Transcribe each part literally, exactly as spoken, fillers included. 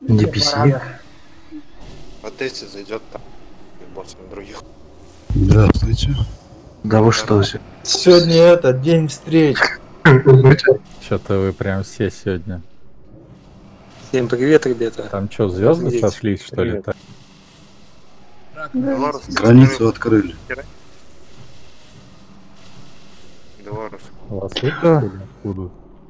ди пи си. По тесте зайдет там боссом других. Здравствуйте. Да вы что же? Сегодня это день встреч. Что-то вы прям все сегодня. Всем привет, ребята. Там что, звезды Привет. сошлись, что ли? Привет. Так? Границу открыли. Белорус. Вас выпустили? Откуда?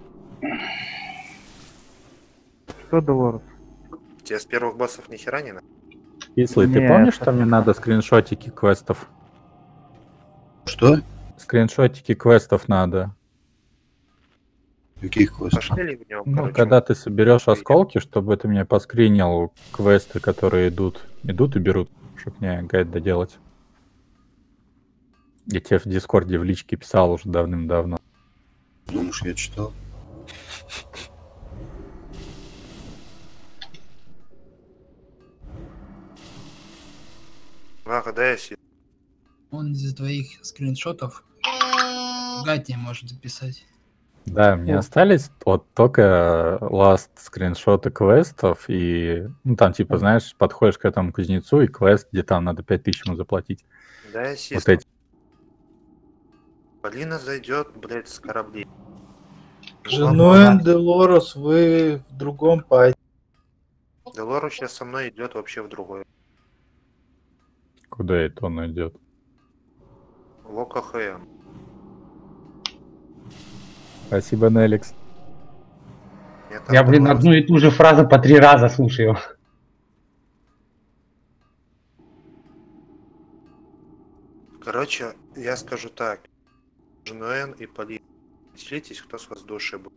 Что, Долорес? Тебе с первых боссов ни хера не надо? Кислый, ты Нет, помнишь, что так мне не надо скриншотики квестов? Что? Скриншотики квестов надо. Каких квестов? Пошли в него, Ну, короче. когда ты соберешь осколки, чтобы ты мне поскринил квесты, которые идут. Идут и берут, чтобы мне гайд доделать. Я тебе в Дискорде в личке писал уже давным-давно. Думаешь, я читал? А, когда я сидел? Он из твоих скриншотов гайд не может записать. Да, мне остались вот только ласт скриншоты квестов, и, ну, там, типа, знаешь, подходишь к этому кузнецу, и квест, где там надо пять тысяч ему заплатить. Да, я сидел. Вот эти. Полина зайдет, блядь, с кораблей. Женуэн Делорос, вы в другом пайте. Делору сейчас со мной идет вообще в другой. Куда это он идет? Лока ХМ. Спасибо, Неликс. Я, блин, одну и ту же фразу по три раза слушаю. Короче, я скажу так. Женуэн и Полина. Делитесь, кто с вас души был.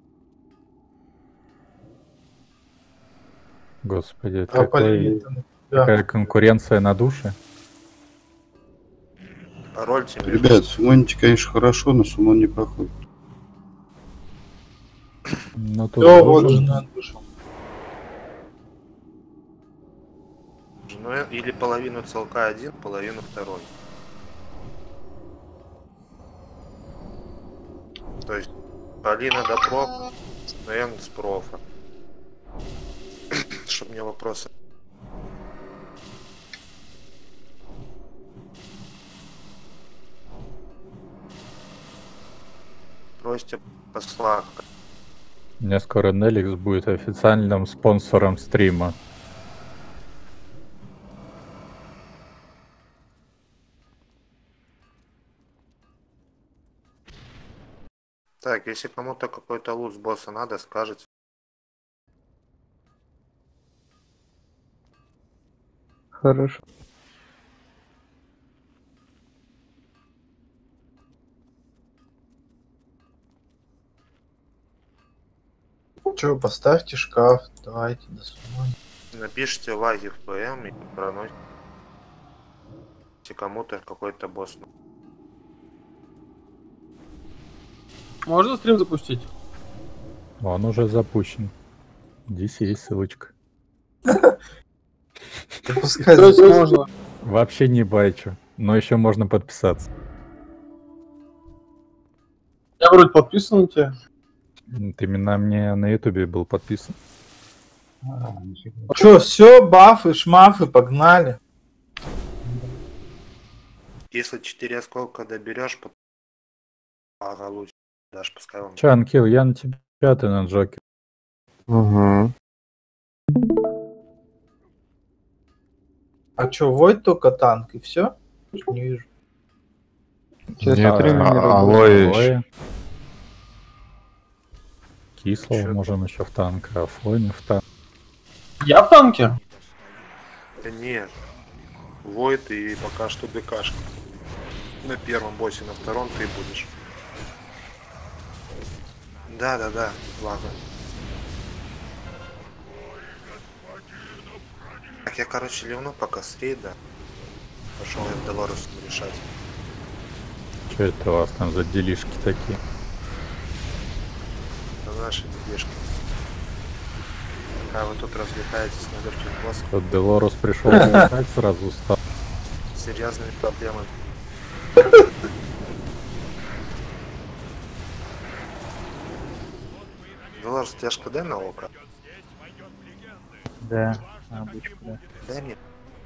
Господи, А какой- Полина-то на тебя. какая конкуренция на душе. Рольте меня. Ребят, сумоните, конечно, хорошо, но сумон не проходит. Ну, тут Всё, тоже- вот Женуэн вышел. Женуэн или половину целка один, половину второй. То есть Полина до проф, Женуэн с профа. Чтоб мне вопросы. Просите посла. У меня скоро Неликс будет официальным спонсором стрима. Так, если кому-то какой-то лут с босса надо, скажете. Хорошо. Че, поставьте шкаф, давайте до суммы. Напишите лаги в ПМ и проносите кому-то какой-то босс. Можно стрим запустить? Он уже запущен. Здесь есть ссылочка. Запускай, То есть запускай. можно. Вообще не байчу, но еще можно подписаться. Я вроде подписан на тебя. Ты именно мне на ютубе был подписан. Че, все, бафы, шмафы, погнали. Если четыре осколка доберешь, потом ага, лучше дашь, пускай вам. Че, Анкил, я на тебя, ты на Джокер. Угу. А че, Войт только танк и все? Не вижу. Сейчас Нет, время не а- работает. алоэ еще. Кислого Чё? можем еще в танк, а Флойн в танк. Я в танке. Да нет. Войд и пока что ДКшка. На первом боссе, на втором ты будешь. Да, да, да, ладно. Так, я, короче, ливну пока с рейда. Пошел я в Долорес решать. Че это у вас там за делишки такие? Это наши дележки. Пока вы тут развлекаетесь на легких боссах, Тут Делорус пришел так сразу стал. с серьезными проблемами. Долорес, у тебя ж КД на око? Да, на обычку, да. Дай мне.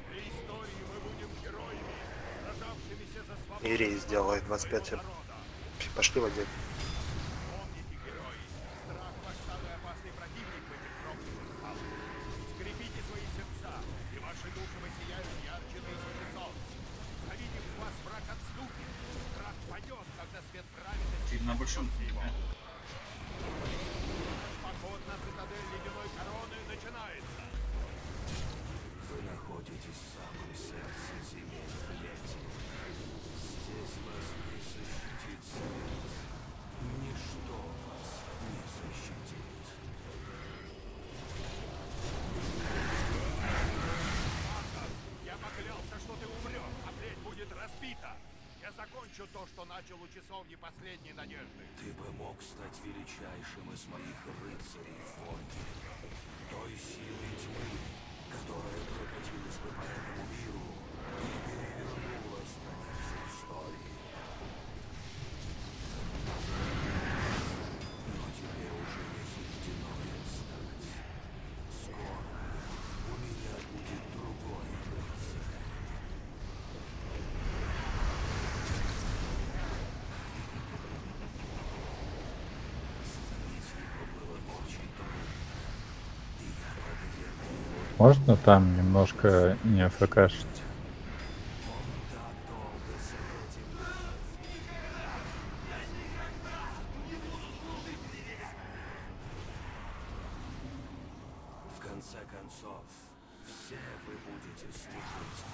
Ирей сделает двадцать пять. Пошли в отдел. На большом фильме. Вы находитесь в самом сердце земель Клети. Здесь вас не защитит свет. Ничто вас не защитит. Я поклялся, что ты умрешь, а плеть будет разбита. Я закончу то, что начал у часовни последней надежды. Ты бы мог стать величайшим из моих рыцарей Форки. Той силой тьмы, которая прокатилась бы по этому миру и перевернула страницу истории. Но тебе уже не суждено им стать. Скоро у меня будет другой рыцарь. Можно там немножко не АФКшить? В конце концов, все вы будете служить.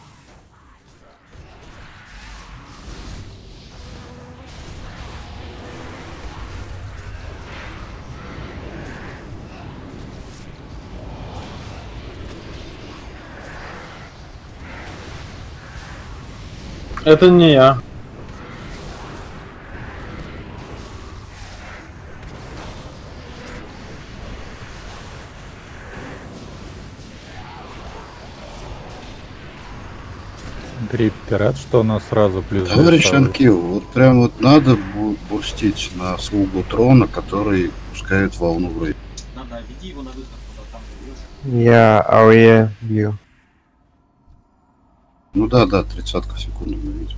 Это не я. Гриб, ты рад, что у нас сразу плюс Товарищ две савы? Анкил, вот прям вот надо бу- бустить на слугу трона, который пускает волну в рейд. Надо, веди его на выход, куда там бьешь. Я АОЕ бью. Ну да, да, тридцатка в секунду мы видим.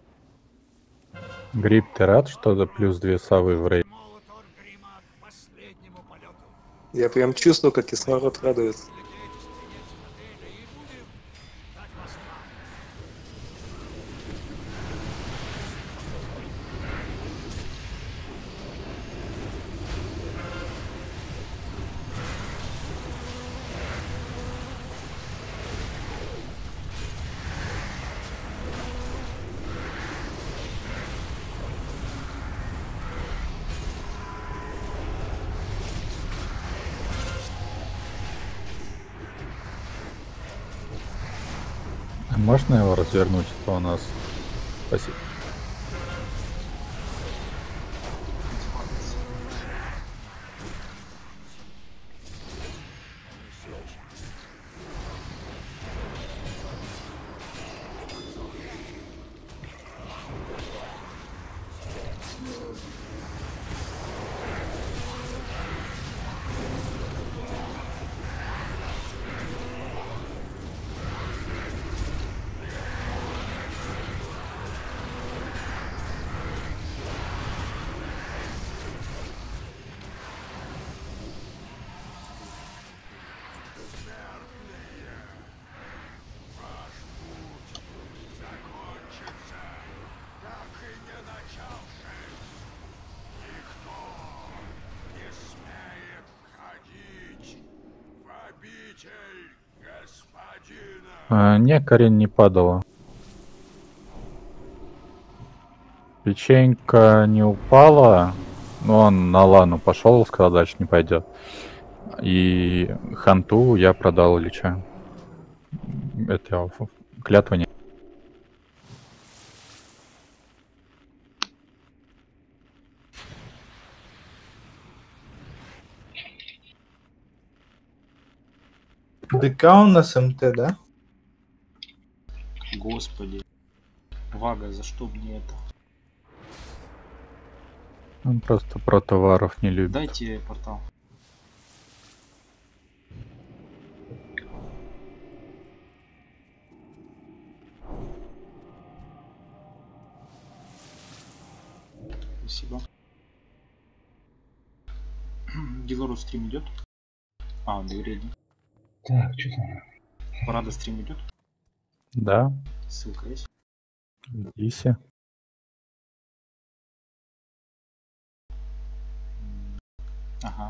Гриб, ты рад, что за плюс две савы в рейд? Я прям чувствую, как кислород радуется. А можно его развернуть, что у нас? Спасибо. А, не, Карин не падала. Печенька не упала, но он на лану пошел, сказал, дальше не пойдет. И ханту я продал Ильича. Это клятва не. ДК у нас МТ, да? Господи. Вага, за что мне это? Он просто про товаров не любит. Дайте портал. Спасибо. Дилору стрим идет? А, он вредный. Так, что там? Парада стрим идет? Да, Ссылка есть? Иси. Ага.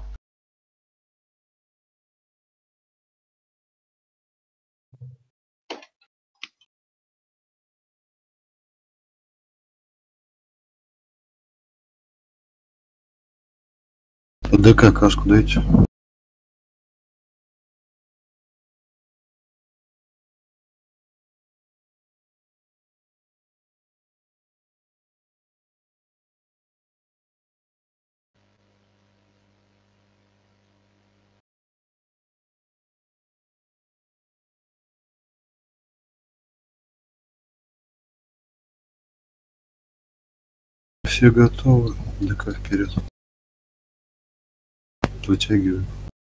ДК каску дайте. Все готовы. ДК вперед. Вытягиваю.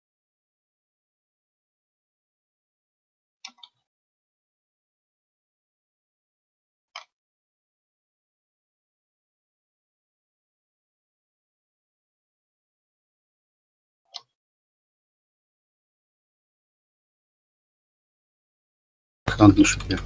Хан на шипе.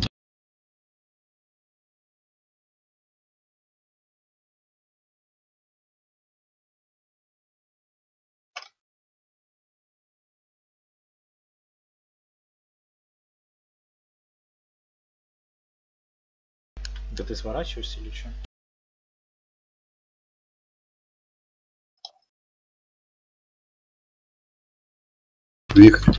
Да ты сворачиваешься или что? Вихрь.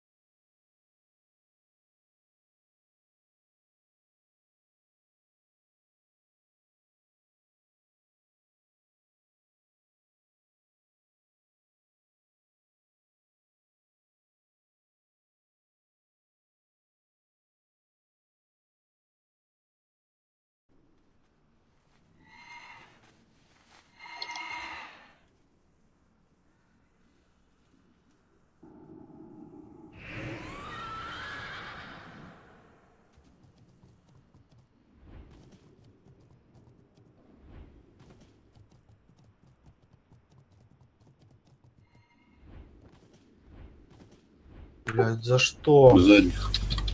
Блядь, за что? Задних.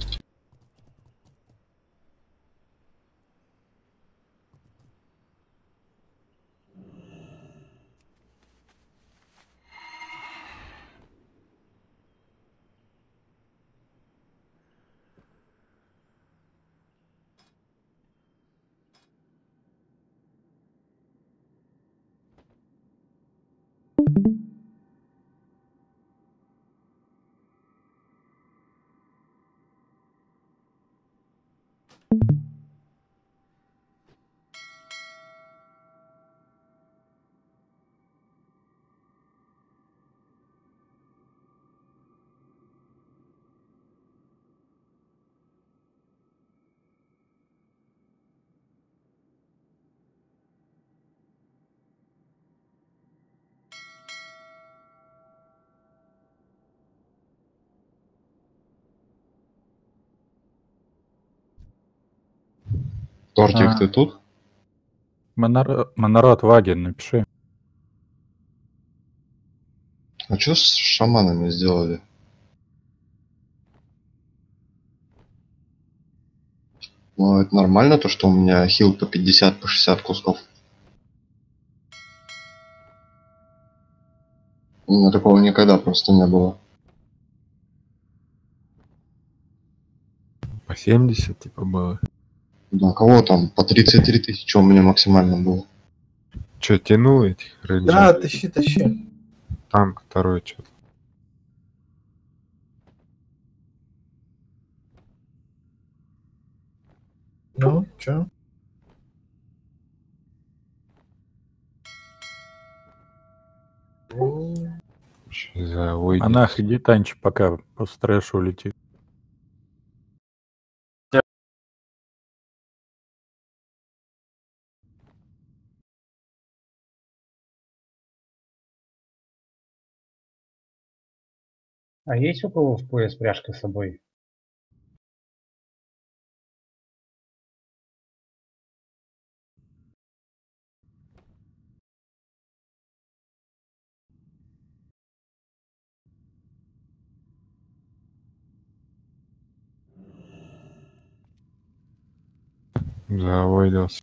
Тортик, а, ты тут? Монар... Монарод Ваген, напиши. А что с шаманами сделали? Ну, это нормально, то, что у меня хил по пятьдесят, по шестьдесят кусков. У меня такого никогда просто не было. По семьдесят, типа, было. Да, кого там? По тридцать три тысячи у меня максимально было. Че, тянул этих рейнджеров? Да, тащи, тащи. Танк второй что-то. Ну, чё? Монах, иди танчи, пока после трэша улетит. А есть у кого в пояс пряжка с собой? Завойдился.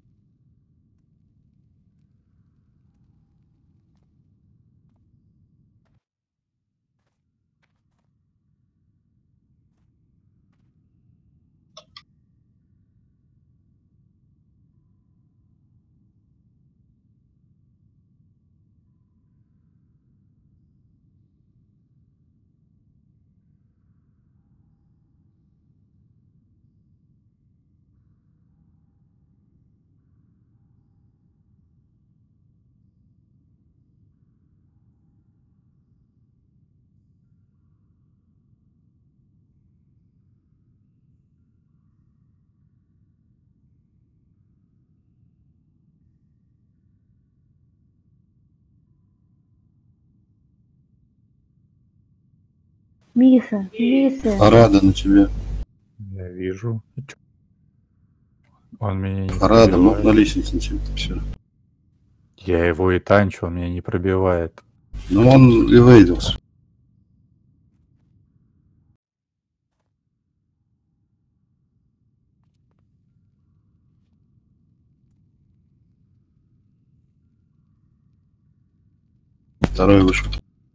Миса, Миса. Парада на тебе. Я вижу. Он меня не Парада, ну, пробивает. на лестнице на тебе. Все. Я его и танчу, он меня не пробивает. Ну он эвейдился. Второй вышел.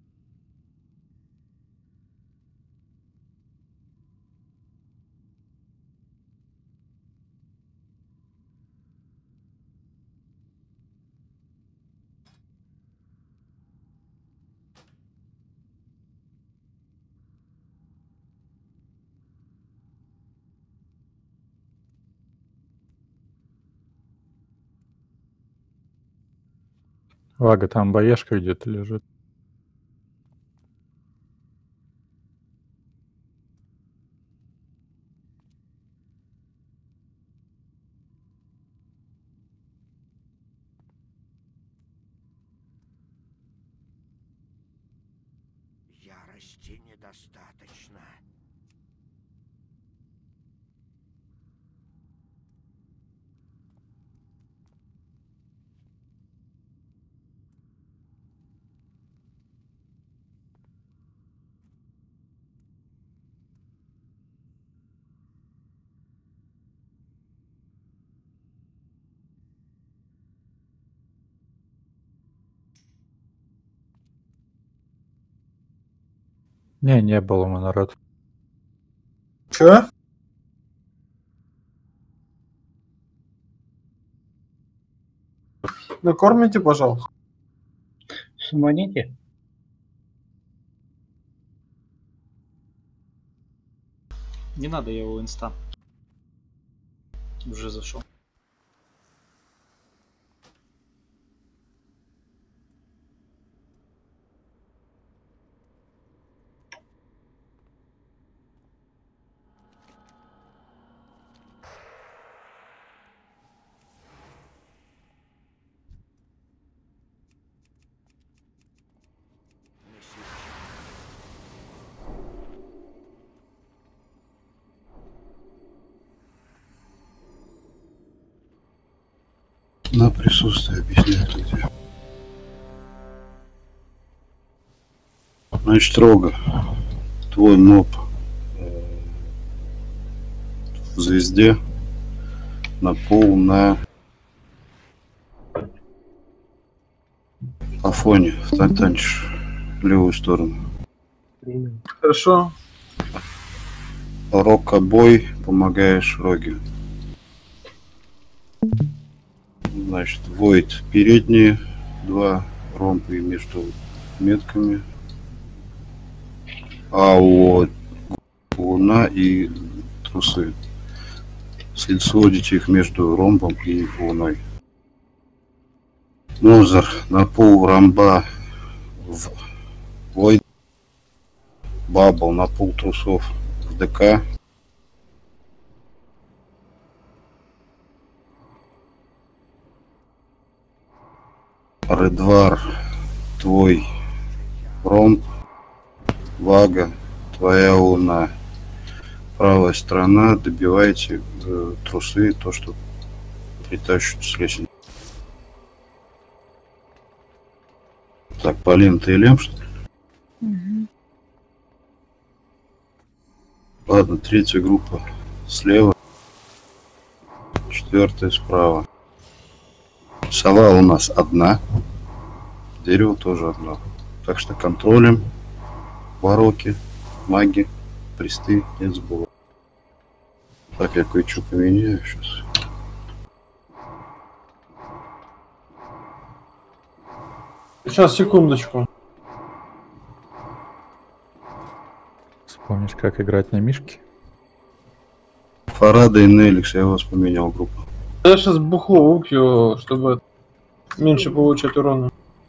Вага, там боешка где-то лежит. Ярости недостаточно. Не, не было мы, народ. Чё? Накормите, пожалуйста. Шуманите? Не надо, я его инста. Уже зашел. На присутствие объясняют где. Значит, Рога, твой моб в звезде на пол на Афоне, танчишь левую сторону. Хорошо. Рок-обой, помогаешь Роге. Значит, Войд передние, два ромпы между метками. А у Луна и трусы. Сводите их между ромбом и Луной. Нозер на пол ромба в Войд. Бабл на пол трусов в ДК. Редвар, твой ромб, Вага, твоя луна. Правая сторона, добивайте э, трусы, то, что притащат с лестницы. Так, Полин, ты Лем, что ли? Угу. Ладно, третья группа слева. Значит, Четвертая справа. Сова у нас одна. Дерево тоже одно. Так что контролем. Вороки, маги, присты, не забывай. Так, я кое-что поменяю сейчас. Сейчас, секундочку. Вспомнить, как играть на мишке. Фарада и Неликс, я вас поменял группу. Я сейчас бухло выпью, чтобы меньше получать урона.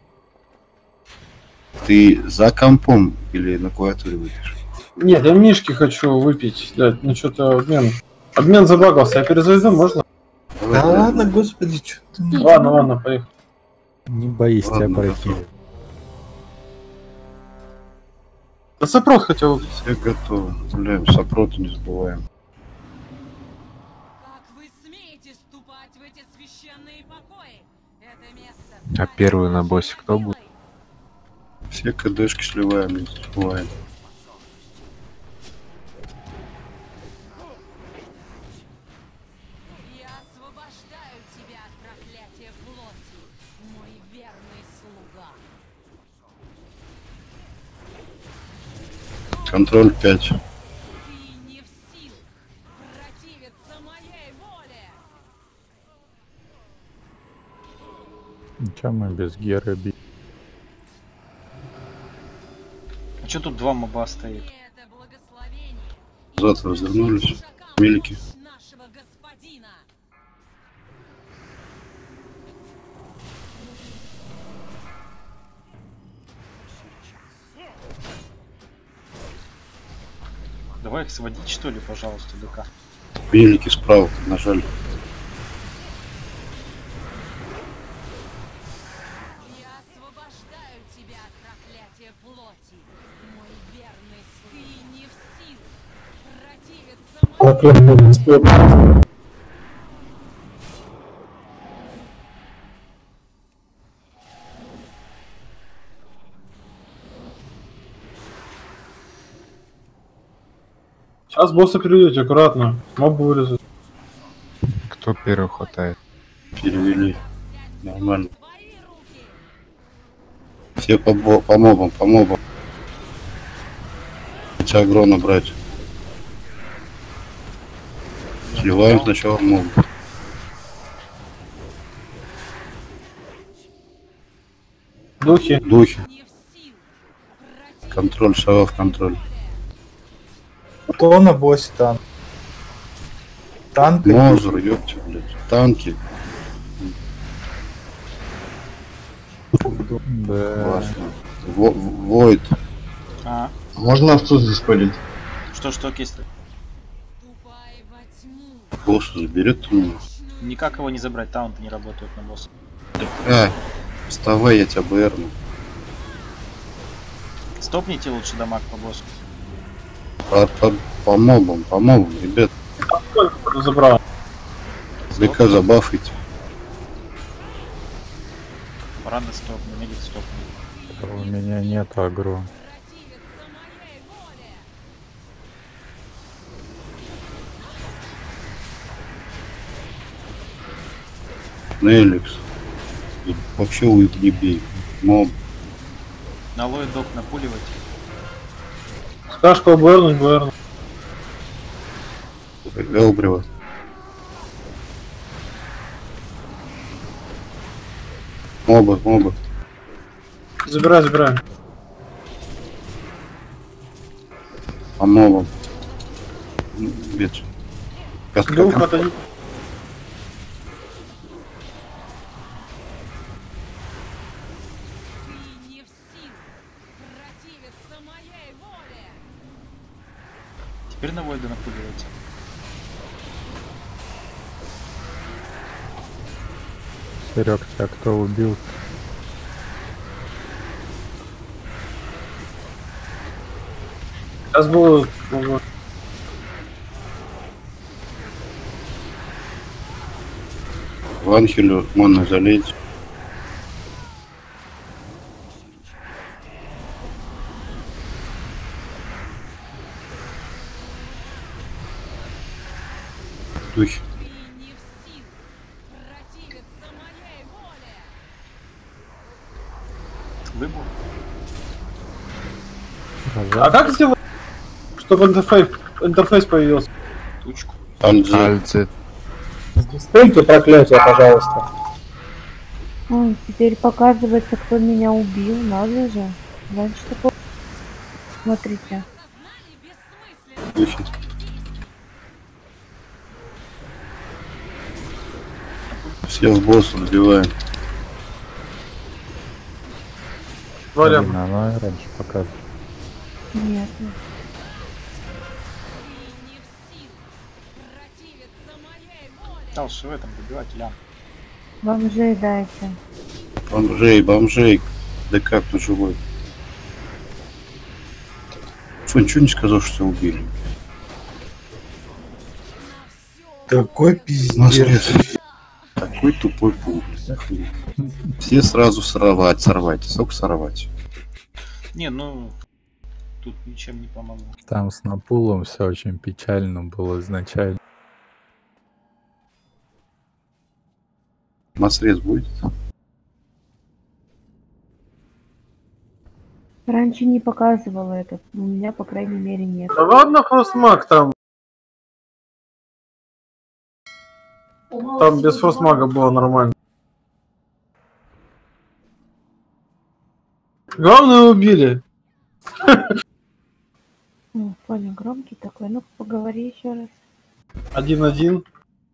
Ты за компом или на клавиатуре выпьешь? Нет, я мишки хочу выпить. Да, ну что-то обмен. Обмен забагался. Я перезайду, можно? Да ладно, господи, что ты... Ладно, ладно, поехали. Не боись, тебя пройти. Да сопрот хотел выпить. Все готовы. Бля, сопроту не забываем. А первый на боссе кто будет? Все КДшки сливаем, не забываем. Контроль пять. Че мы без Геры бить? А что тут два моба стоит? Назад развернулись. Мелики. Давай их сводить, что ли, пожалуйста, ДК. Мелики справа нажали. Сейчас босса переведете, аккуратно. Мобы вылезут. Кто первый хватает? Перевели. Нормально. Все по, по мобам, по мобам. Агрона брать. Сливаем сначала моб. Духи. Духи. Контроль, сова в контроль. Кто на боссе танк? Танк? Мозер, ёпте, блядь. Танки. Да. Классно. Во Войд. А? Можно овцу здесь полить? Что, что, кисть? Босса заберет меня. Никак его не забрать, таунты не работают на босса. А, вставай, я тебя бэрну. Стопните лучше дамаг по боссу. По, по, по мобам, по мобам, ребят. Забрал. ДК забафайте. Рано стопни, медик стопни. У меня нет агро. Неликс. Вообще не бей. Моб. На лой док напуливать. Скажку обернуть, бэрнуть. Элбрева. Моба, моба. Забирай, забирай. По мобам. Бедь. Дух отойди. Теперь на Войда напуливайте. Серег, тебя кто убил? Сейчас было... В Анхелю можно залить. Духи. А как сделать, чтобы интерфейс, интерфейс появился? Тучку. Альцит. Спойте проклятие, пожалуйста. Ой, теперь показывается, кто меня убил, надо же. Раньше такое... Смотрите. Всех боссов добиваем. Валям. Блин, она раньше показывала. Нет. Дальше в этом добивать лям. Бомжей дайте. Бомжей, бомжей. Да как тут живой? Что, ничего не сказал, что тебя убили? Такой пиздец. Такой тупой пул. Все сразу сорвать, сорвать. Сколько сорвать? Не, ну тут ничем не помогло. Там с Напулом все очень печально было изначально. Масрез будет? Раньше не показывала это. У меня, по крайней мере, нет. Да ладно, фростмаг там. Там без фростмага было нормально. Главное убили. Ну, Фоня громкий такой. Ну, поговори еще раз. Один-один.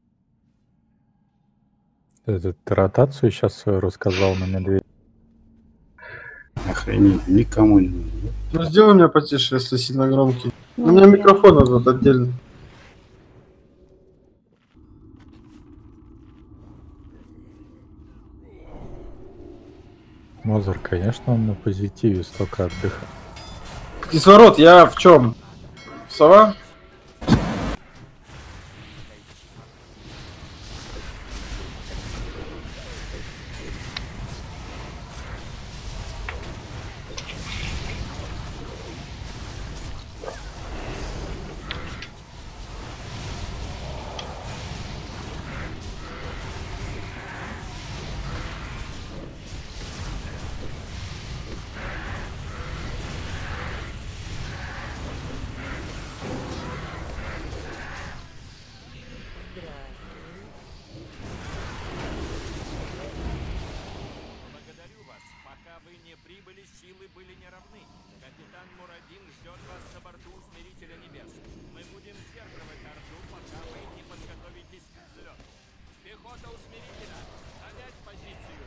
Этот, ты ротацию сейчас свою рассказал на медведя. Охренеть, никому не нужно. Ну сделай меня потише, если сильно громкий. Ну, У меня я- микрофон этот отдельно. Мозер, конечно, он на позитиве столько отдыха. Кислород, я в чем? Сова? Благодарю вас. Пока вы не прибыли, силы были неравны. Капитан Мурадин ждет вас на борту Усмирителя Небес. Мы будем сдерживать Орду, пока вы не подготовитесь к взлету. Пехота Усмирителя, занять позицию.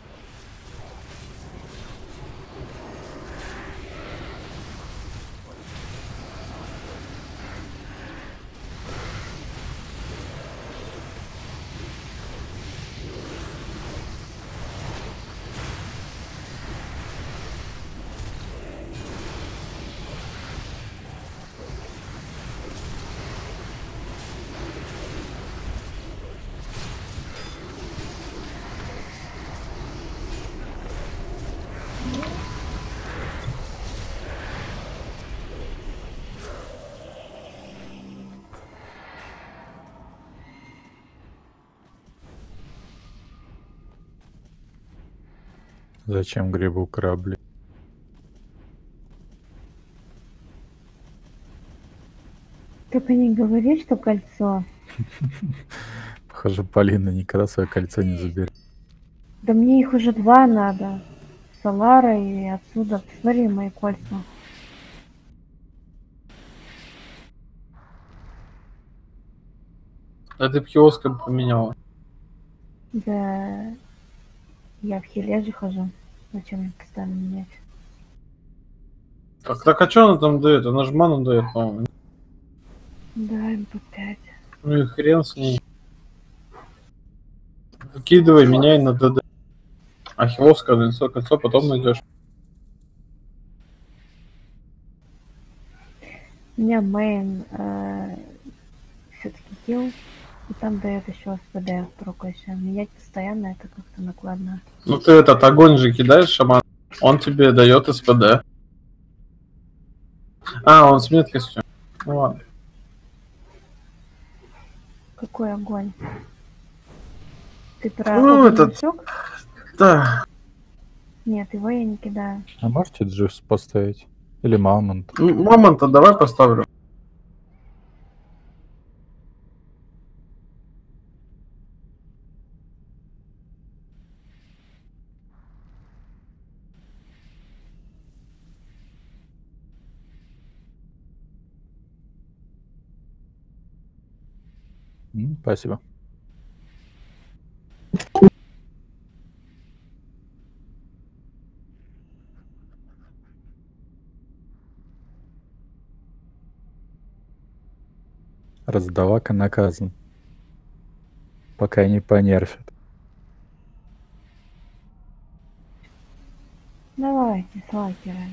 Зачем грибу корабли? Только не говори, что кольцо. Похоже, Полина никогда свое кольцо не заберет. Да мне их уже два надо. Солара и отсюда. Смотри мои кольца. А ты б киоска поменяла. Да. Я в хиле же хожу. Зачем мне постоянно менять? Так, так а что она там дает? Она же ману дает, по-моему. Да, эм пэ пять. Ну и хрен с ней. Выкидывай, меняй на ДД. Ахилловское кольцо, кольцо потом найдешь. У меня мейн э, все-таки хил. И там дает еще эс пэ дэ прокося. Менять постоянно это как-то накладно. Ну ты этот огонь же кидаешь, шаман. Он тебе дает эс пэ дэ. А, он с меткостью. Ну ладно. Какой огонь? Ты про Ну, огненный этот- утёк? Да. Нет, его я не кидаю. А можете дживс поставить? Или Мамонт. М- Мамонта давай поставлю. М, Спасибо. Раздавака наказан. Пока не понерфят. Давайте, слайкеры.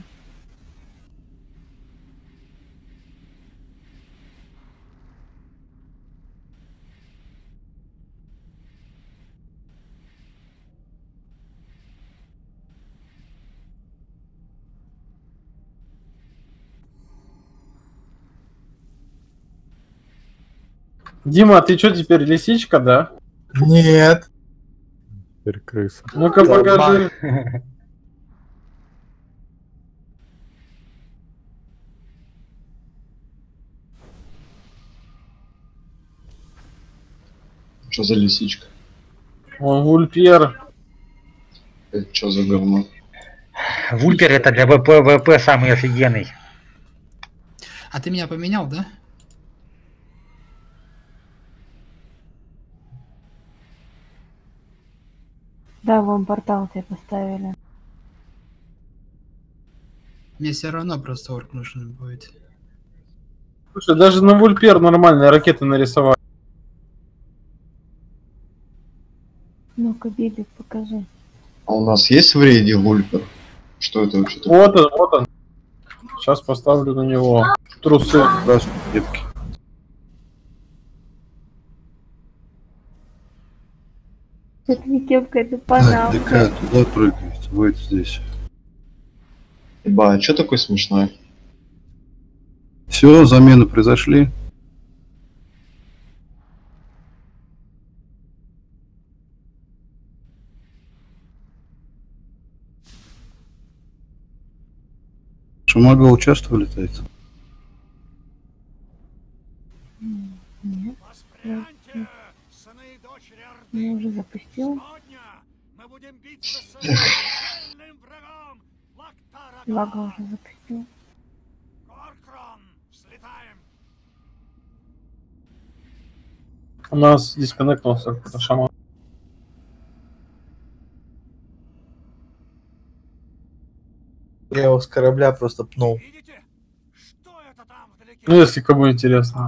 Дима, ты что теперь, лисичка, да? Нет. Теперь крыса. Ну-ка покажи. Что за лисичка? Он вульпер. Это что за говно? Вульпер это для ВП, ВП самый офигенный. А ты меня поменял, да? Да, вон портал тебе поставили. Мне все равно просто орк нужен будет. Слушай, даже на вульпер нормальные ракеты нарисовали. Ну-ка, Билли, покажи. А у нас есть в рейде вульпер? Что это вообще такое? Вот он, вот он. Сейчас поставлю на него трусы. Здравствуйте, девки. Это не кепка, это Так, панамка. ДК, туда прыгает, вот здесь. Еба, а что такой смешной? Все, замены произошли. Шумага участвовали, летает? Нет. Я уже запустил. Лага уже запустил. У нас дисконнектнулся какой-то шаман. Я его с корабля просто пнул. Ну, если кому интересно.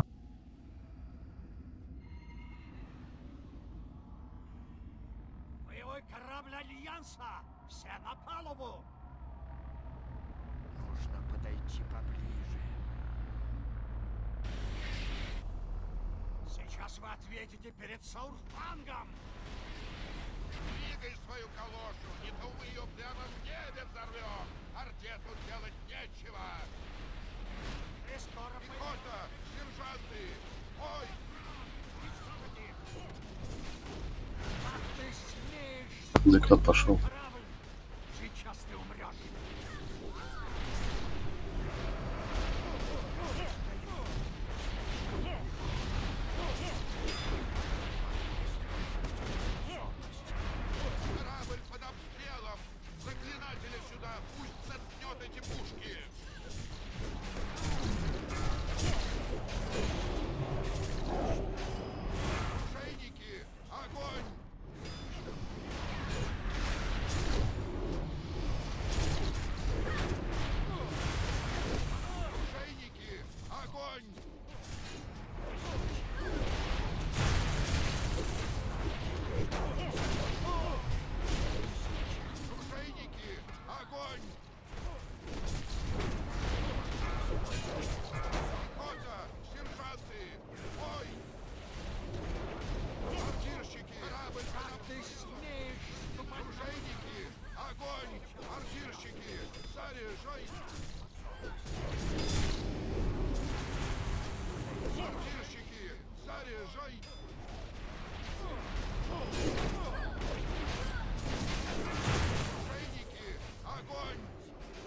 Нужно подойти поближе. Сейчас вы ответите перед Саурфангом. Двигай свою калошу, не то мы ее прямо в небе взорвем. Арте тут делать нечего. Пехота, сержанты, ой! Как ты смеешь? ДК пошел. Сейчас ты умрешь. Корабль под обстрелом! Заклинателя сюда! Пусть заткнет эти пушки! Оружейники! Огонь!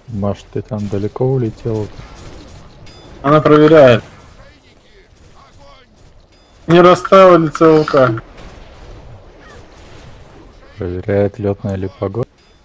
Маш, ты там далеко улетел? Она проверяет. Не расставили ЦЛК. Проверяет, летная ли погода.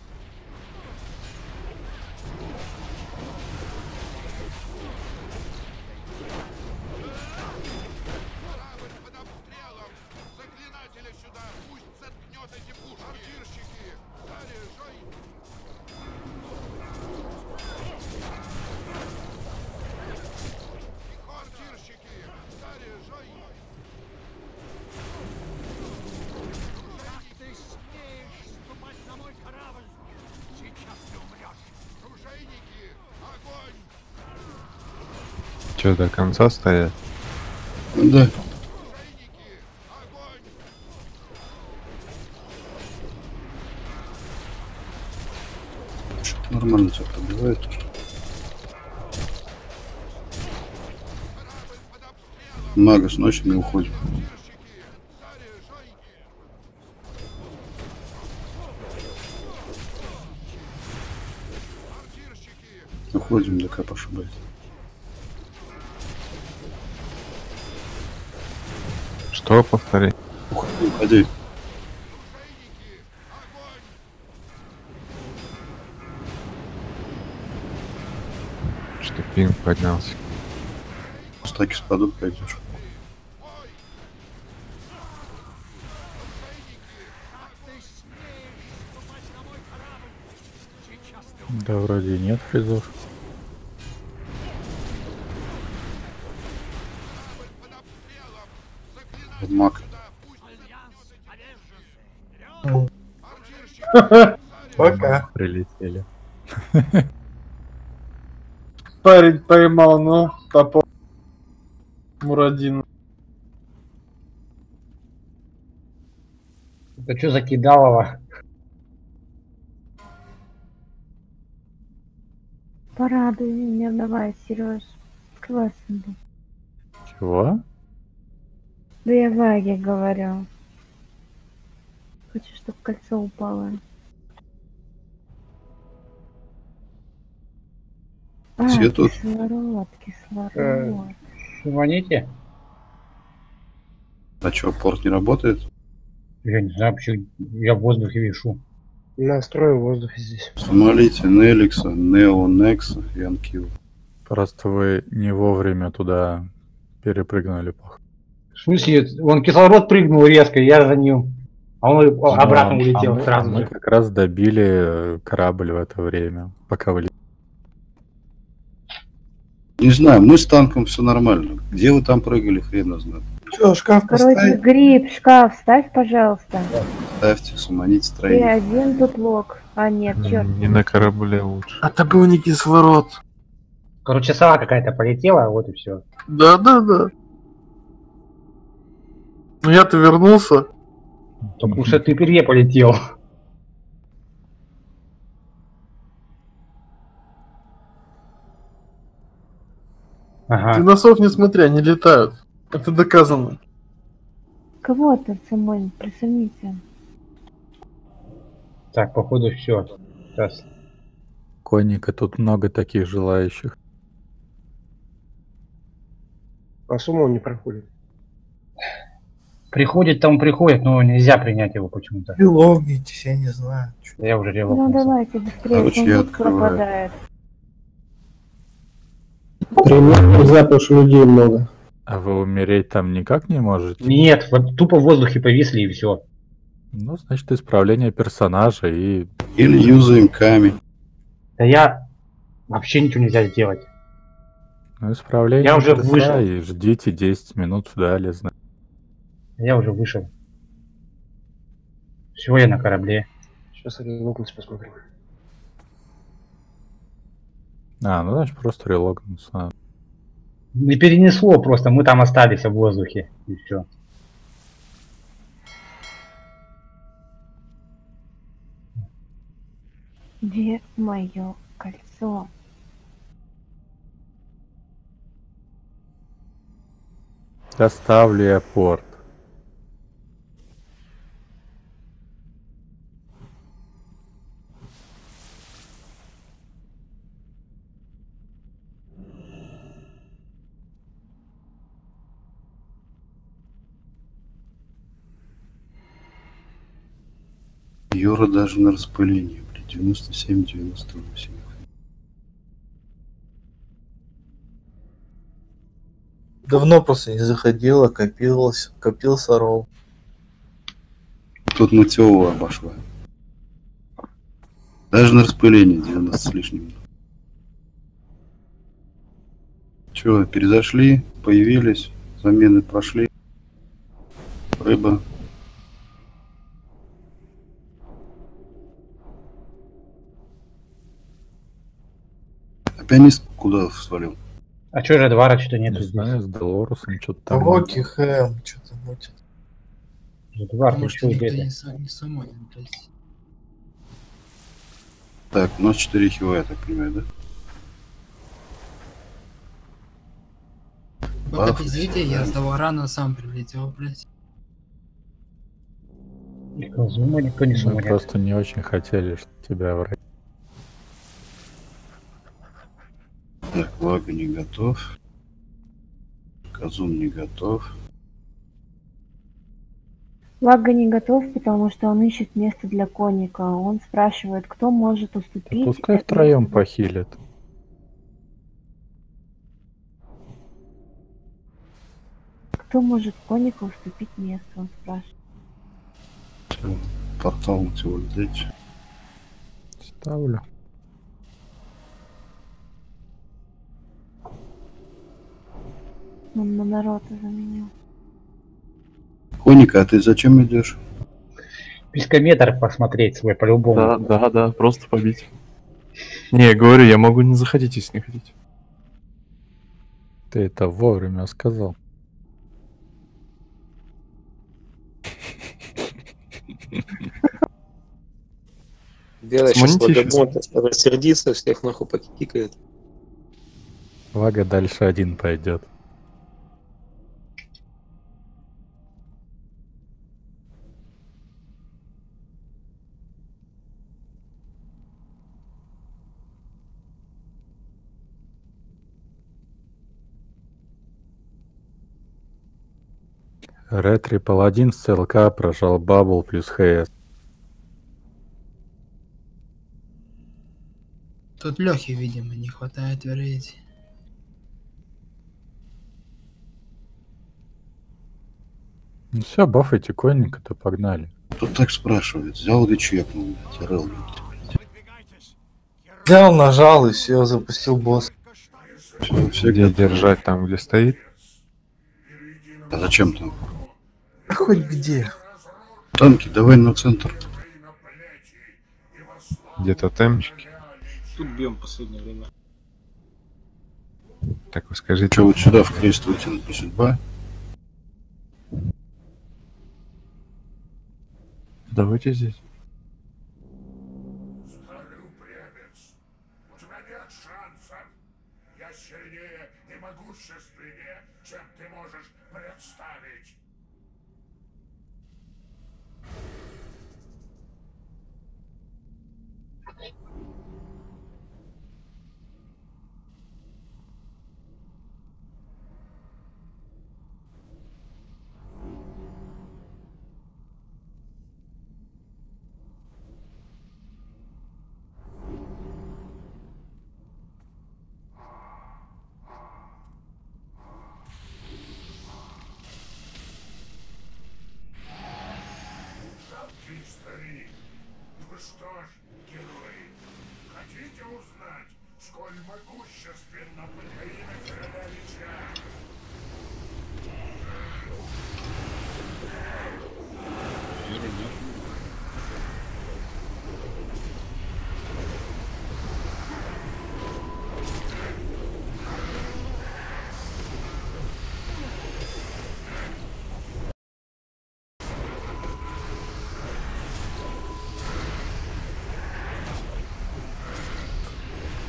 Че, до конца стоят? Да. Что-то нормально тебя пробивает уже. Магас, ночью не уходим. Уходим, ДК пошибать. Что, повтори? Уходи, уходи. Что пинг поднялся. Стаки спадут, пойдешь. Да вроде нет фризов. Маг. Пока. Прилетели. Парень поймал, ну, топор. Мурадин. Это что за кидалово? Порадуй меня, давай, Сереж. Классно был. Чего? Да я Ваге говорю. Хочу, чтобы кольцо упало. А, Все тут? кислород, кислород. Э, Звоните? А что, порт не работает? Я не знаю, почему я в воздухе вешу. Настрой в воздухе здесь. Смотрите, Неликса, Нео, Некса и Анкил. Просто вы не вовремя туда перепрыгнули. пох- В смысле, он кислород прыгнул резко, я за ним. А он обратно Ну, улетел а мы, сразу мы же. как раз добили корабль в это время, пока вы... Не знаю, мы с танком все нормально. Где вы там прыгали, хрен его знает. Что, шкаф Короче, поставить? гриб, шкаф, ставь, пожалуйста. Ставьте, суманить Ты строение. один тут лог. А нет, черт. Не на корабле лучше. А это был не кислород. Короче, сова какая-то полетела, вот и все. Да, да, да. Ну я-то вернулся. Потому что ты первее полетел. Ага. Ты на сов не смотри, они летают. Это доказано. Кого-то, Самой, присоедините. Так, походу все. Сейчас. Конника, тут много таких желающих. А сумму он не проходит. Приходит там приходит, но нельзя принять его почему-то. Релогнитесь, я не знаю. Я уже Ну релогнулся. давайте быстрее, Короче, я сундук открываю. пропадает. Принять нельзя, потому что людей много. А вы умереть там никак не можете? Нет, вот тупо в воздухе повисли и все. Ну, значит, исправление персонажа и... Или юзаем камень. Да я вообще ничего нельзя сделать. Ну, исправление Я уже перса вышел. и ждите десять минут вдали, знаете. Я уже вышел. Все, я на корабле. Сейчас релогнусь, посмотрим. А, ну, значит, просто релогнуться надо. Не перенесло просто, мы там остались в воздухе. И все. Где мое кольцо? Доставлю я порт. Юра даже на распылении, блядь, девяносто семь девяносто восемь. Давно просто не заходила, копилась, копился ролл. Тут Матеова обошла. Даже на распылении девяносто с лишним. Чего, перезашли, появились, замены прошли. Рыба. А пианист куда свалил? А чё же Эдвара что-то нету Не здесь? знаю, с Долорусом что-то А там. Воки Хэм что-то мутит. Эдвард, Потому ты что что никто где-то? не, сам, не самонен, блядь. Так, у нас четыре хила, я так понимаю, да? Пока Баф, пиздите, я да. с Доварана сам прилетел, блядь. Никто зума, никто не Мы суманит. просто не очень хотели, что тебя врать. Так, Вага не готов. Казун не готов. Вага не готов, потому что он ищет место для конника. Он спрашивает, кто может уступить. Пускай это втроем место. похилят. Кто может конника уступить место, он спрашивает. Всё, портал Матева дайте. Ставлю. Он на народа заменил. Коника, а ты зачем идешь? Пискометр посмотреть свой по-любому. Да, да, да, просто побить. Не, я говорю, я могу не заходить, если не хотите. Ты это вовремя сказал. Белый сейчас Смоните ещё? вагабонт рассердится, всех нахуй покикает. Вага дальше один пойдет. Ретри Паладин с ЦЛК прожал бабл плюс ХС. Тут Лехи, видимо, не хватает вероятности. Ну все, бафайте конника, то погнали. Тут так спрашивает, взял ли чекнул, блядь, РЛ, Взял, нажал и все, запустил босс. Все, все Где готовы. держать там, где стоит? А зачем там? Да хоть где. Танки, давай на центр. Где тотемчики? Тут бьем в последнее время. Так вы скажите. Че, вот сюда в крест вытянуть не судьба? Давайте здесь. У тебя нет шансов. Я сильнее и могущественнее, чем ты можешь представить. Жалкий старик. Ну что ж, герои, хотите узнать, сколь могущественно половина короля Лича?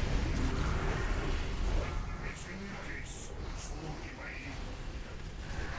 Извинитесь, слуги мои.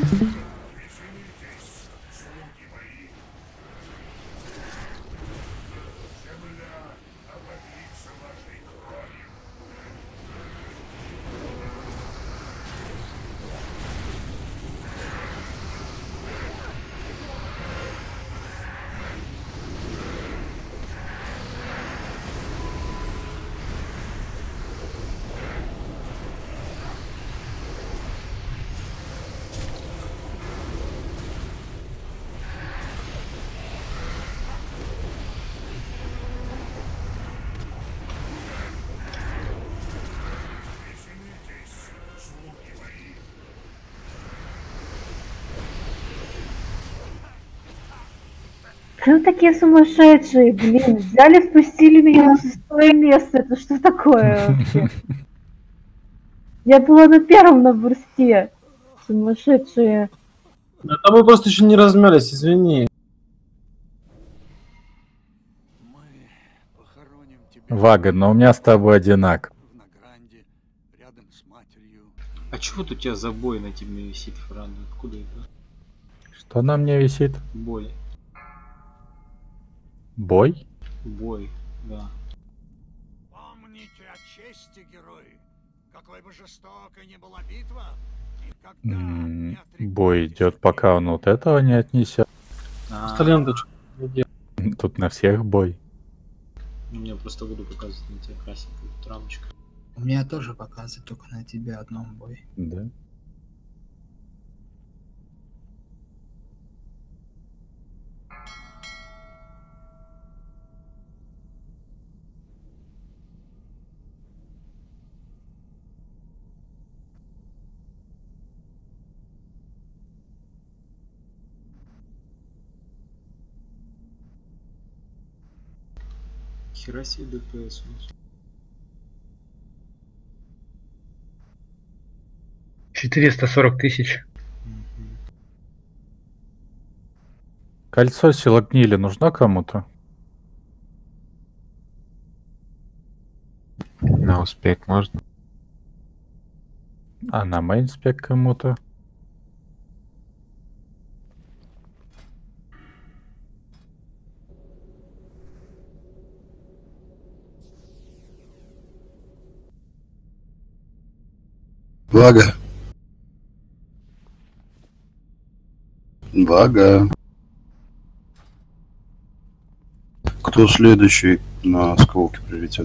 Что вы такие сумасшедшие, блин? Взяли, спустили меня на шестое место. Это что такое вообще? Я была на первом на бурсте. Сумасшедшие. Это мы просто еще не размялись, извини. Вага, но у меня с тобой одинак. А чего тут у тебя за бой на тебе висит, Фран? Откуда это? Что на мне висит? Бой. Бой? Бой, да. Помните о чести, герои. Какой бы жестокой ни была битва, М, Бой идет, пока он вот этого не отнесет. Сталендочка. Тут на всех бой. У меня просто буду показывать на тебя красненькую рамочку. У меня тоже показывает только на тебе одном бой. Да. Хера себе ДПС у нас. четыреста сорок тысяч. Кольцо сила гнили нужно кому-то? На успех можно? А на мейнспек кому-то? Вага. Вага. Кто следующий на осколке прилетит?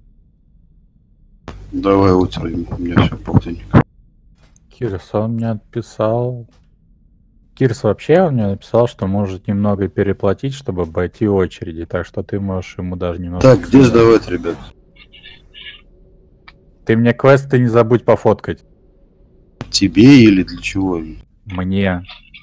Давай утром, у меня все полтинник. Кирс, он мне отписал. Кирс вообще он мне написал, что может немного переплатить, чтобы обойти очереди, так что ты можешь ему даже немного... Так, где сдавать, ребят? Ты мне квесты не забудь пофоткать. Тебе или для чего? Мне.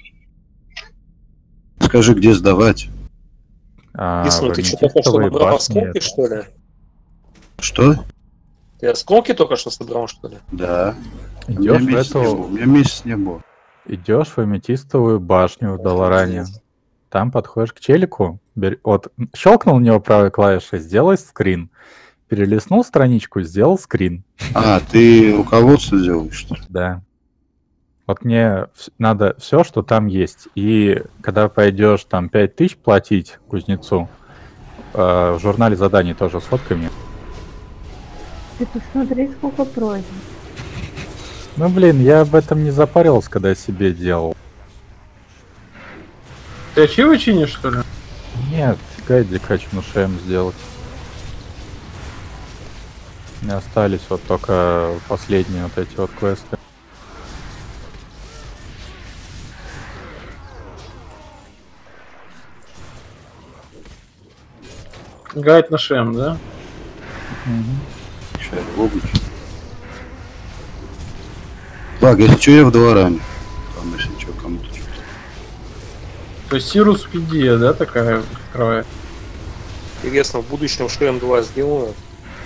Скажи, где сдавать? А, Ясно, ты что, только что набрал осколки, что ли? Что? Ты осколки только что собрал, что ли? Да. Идешь у, меня в месяц эту... не было. у меня месяц не было. Идешь в аметистовую башню в Долоране. Там подходишь к челику, бер... вот щелкнул у него правой клавишей, сделай скрин. Перелистнул страничку, сделал скрин. А, ты руководство делаешь, что ли? Да. Вот мне надо все, что там есть. И когда пойдешь там пять тысяч платить кузнецу, э, в журнале заданий тоже сфоткай мне. Ты посмотри, сколько просьб. Ну блин, я об этом не запарился, когда себе делал. Ты ачивы чинишь, что ли? Нет, гайдик хочу на ШМ сделать. У меня остались вот только последние вот эти вот квесты. Гайд на шем, да? Сейчас логуч. Так, если что, я в Долоране. Там, если что, кому-то что-то. То есть Сирус Пидия, да, такая открывает? Интересно, в будущем ШМ два сделают?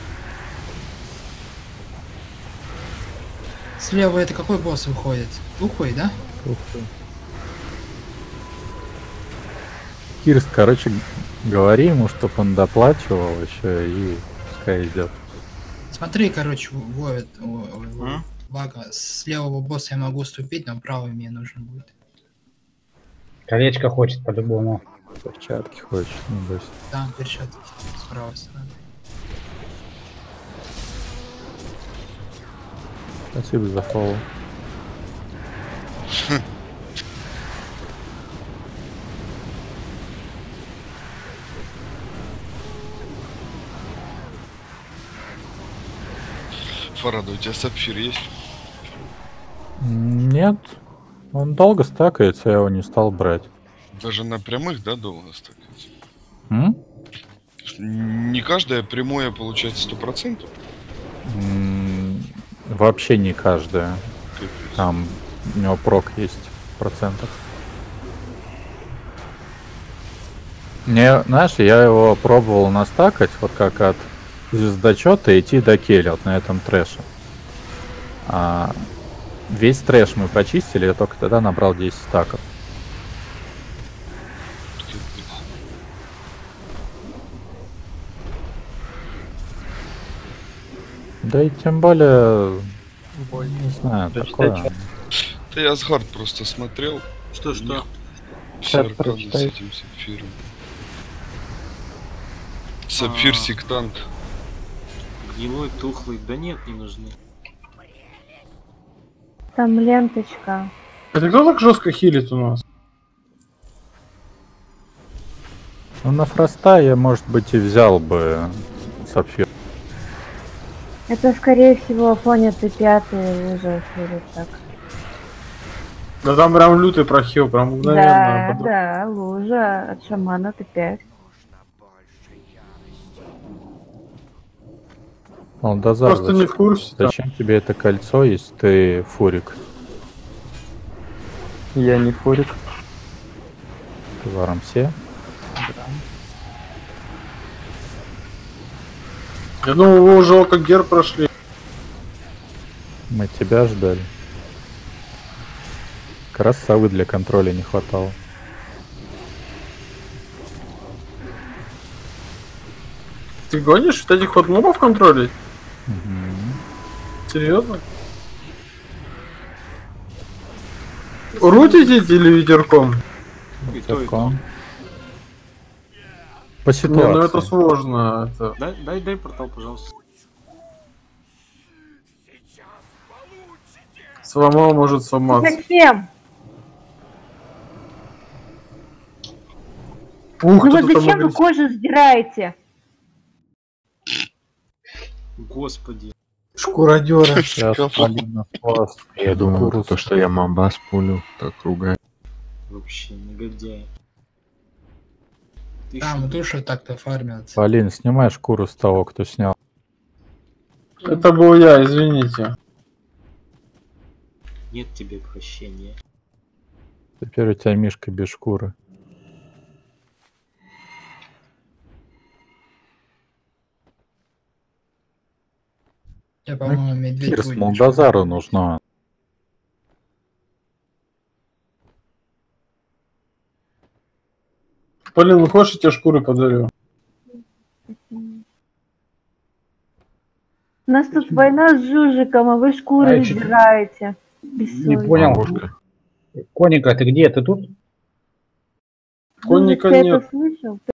Слева это какой босс выходит? Тухой, да? Тухой. Кирс, короче, говори ему, чтобы он доплачивал еще и пускай идет. Смотри, короче, ловит. Вага, с левого босса я могу ступить, но правый мне нужен будет. Колечко хочет по-любому. Перчатки хочешь, не бойся. Там перчатки с правой стороны. Спасибо за фоллоу. Фарада, у тебя сапфир есть? Нет. Он долго стакается, я его не стал брать. Даже на прямых, да, долго стакается? М? Не каждое прямое получается сто процентов? М, Вообще не каждая. Там у него прок есть в процентах. Не, знаешь, я его пробовал настакать, вот как от звездочета идти до келли, вот на этом трэше. А весь трэш мы почистили, я только тогда набрал десять стаков. Да и тем более, не знаю, такое. Да я Асгард просто смотрел. Что, что? Все аркады с этим сапфиром. Сапфир сектант. Гнилой, тухлый. Да нет, не нужны. Там ленточка. Это кто так жестко хилит у нас? Ну, на Фроста я, может быть, и взял бы сапфир. Это, скорее всего, Афоня ты пятый уже или так. Да там прям лютый прохил, прям мгновенно. Да, потом. да, лужа от шамана ты пять. Алдазар, Просто не в курсе. там. зачем тебе это кольцо, если ты фурик? Я не фурик. Ты в Арамсе? Я думал, вы уже как гер прошли. Мы тебя ждали. Как раз совы для контроля не хватало. Ты гонишь вот этих вот мобов контролить? Угу. Серьезно? Рутите или ветерком? И то, и то. По Не, ситуации. ну это сложно. Это... Дай, дай, дай портал, пожалуйста. Сломал, может сломаться. Зачем? Пух, Ну кто-то вот там зачем вы агрессив- кожу сдираете? Господи. Шкуродера. Сейчас Полина хвост. Я думал, то, что я мамбас пулю, так ругаю. Вообще, негодяй. Ты Там шо? души так-то фармят. Полин, снимай шкуру с того, кто снял. Это был я, извините. Нет тебе прощения. Теперь у тебя Мишка без шкуры. Я, по-моему, медведь Кирс будет. Молдазару нужно. Полин, ну хочешь, я тебе шкуры подарю? У нас тут война с Жужиком, а вы шкуры А, я чё-то сдираете. Не Бессовестно. понял. Коника, ты где? Ты тут? Конника Жужик, ты нет. это слышал?